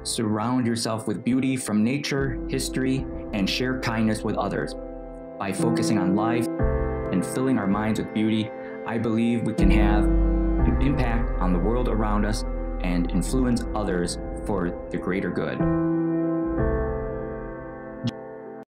Surround yourself with beauty from nature, history, and share kindness with others. By focusing on life and filling our minds with beauty, I believe we can have an impact on the world around us and influence others for the greater good.